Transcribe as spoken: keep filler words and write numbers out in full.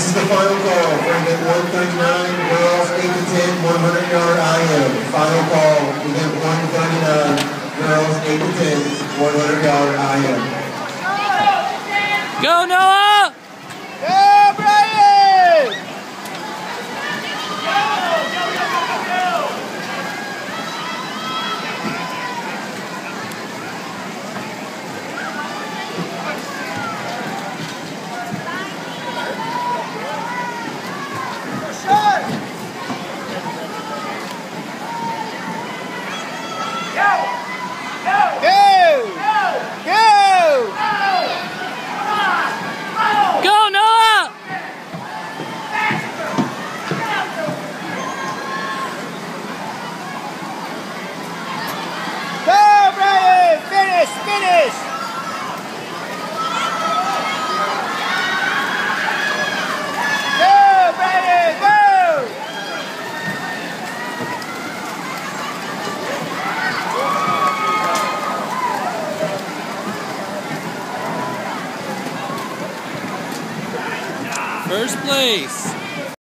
This is the final call for event one thirty-nine, girls eight to ten, one hundred yard I M. Final call, event one thirty-nine, girls eight to ten, one hundred yard I M. Go, Noah! Go, Brian! Go, Noah! Go, Brian! Finish, finish! Go, Brian, go! First place.